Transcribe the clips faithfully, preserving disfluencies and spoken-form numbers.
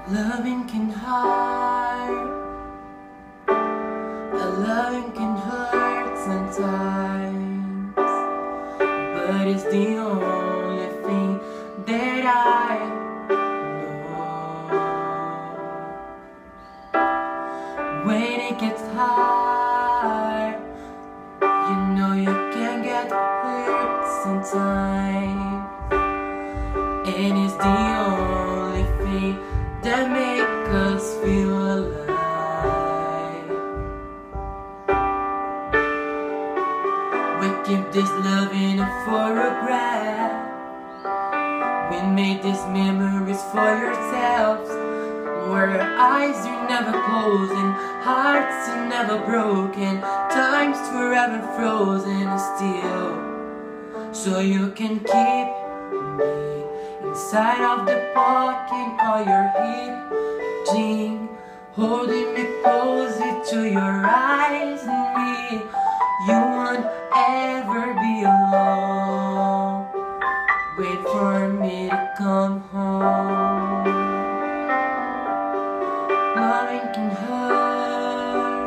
Loving can hurt, a loving can hurt sometimes, but it's the only thing that I know. When it gets hard, you know you can get hurt sometimes, and it's the only thing that make us feel alive. We keep this love in a photograph. We made these memories for yourselves, where your eyes are never closing, hearts are never broken, time's forever frozen still. So you can keep me inside of the pocket of your hip jean, holding me closer to your eyes and me. You won't ever be alone. Wait for me to come home. Loving can hurt,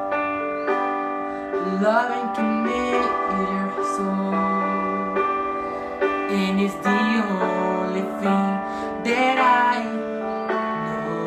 loving can make your soul, and it's the only thing that I know.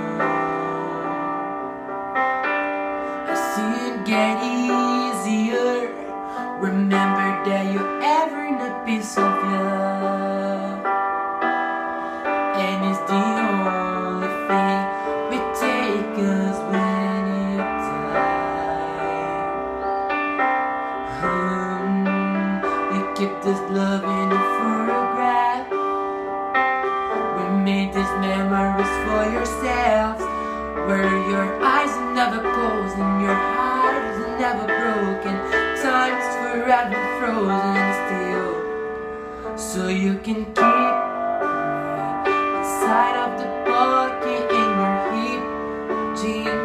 I see it get easier. Remember that you ever need a piece of love, and it's the only thing we take us when it dies. Um, we keep this love in a photograph. We made these memories for yourselves, where your eyes are never closed and your heart is never broken, time's forever frozen still. So you can keep me inside of the pocket in your hip jeans,